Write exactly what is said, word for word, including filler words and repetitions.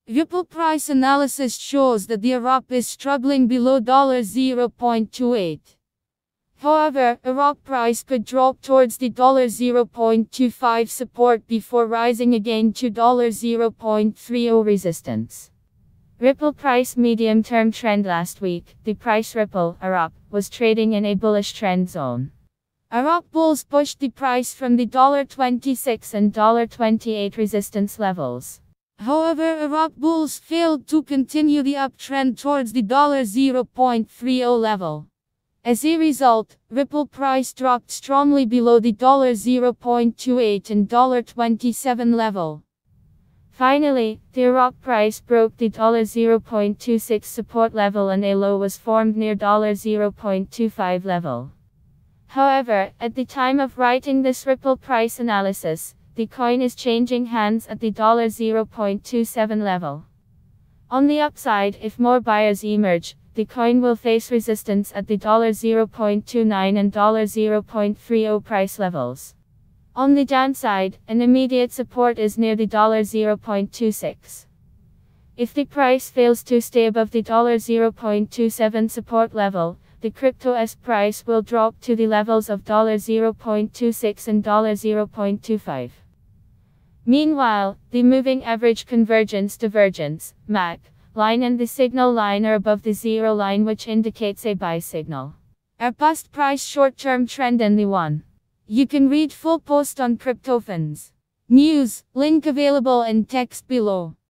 Ripple price analysis shows that the R U P is struggling below zero point two eight. However, R U P price could drop towards the zero point two five support before rising again to zero point three zero resistance. Ripple price medium-term trend. Last week, the price Ripple, R U P, was trading in a bullish trend zone. R U P bulls pushed the price from the twenty-six and twenty-eight resistance levels. However, R U P bulls failed to continue the uptrend towards the zero point three zero level. As a result, Ripple price dropped strongly below the zero point two eight and twenty-seven level. Finally, the R U P price broke the zero point two six support level and a low was formed near zero point two five level. However, at the time of writing this Ripple price analysis, the coin is changing hands at the zero point two seven level. On the upside, if more buyers emerge, the coin will face resistance at the zero point two nine and zero point three zero price levels. On the downside, an immediate support is near the zero point two six. If the price fails to stay above the zero point two seven support level, the crypto's price will drop to the levels of zero point two six and zero point two five. Meanwhile, the moving average convergence divergence (M A C) line and the signal line are above the zero line, which indicates a buy signal. Our past price short-term trend and the one. You can read full post on CryptoFans News, link available in text below.